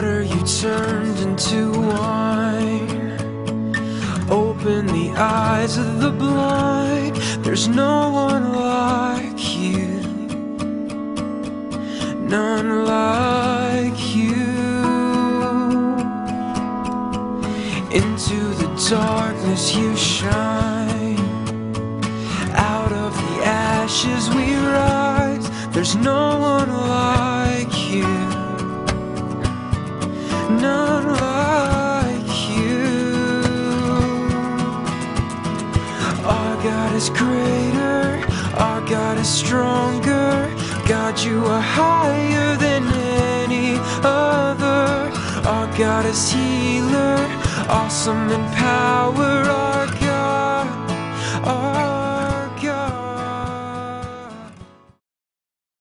water you turned into wine. Open the eyes of the blind. There's no one like you, none like you. Into the darkness you shine. Out of the ashes we rise. There's no one like you, none like you. Our God is greater, our God is stronger. God, you are higher than any other. Our God is healer, awesome in power.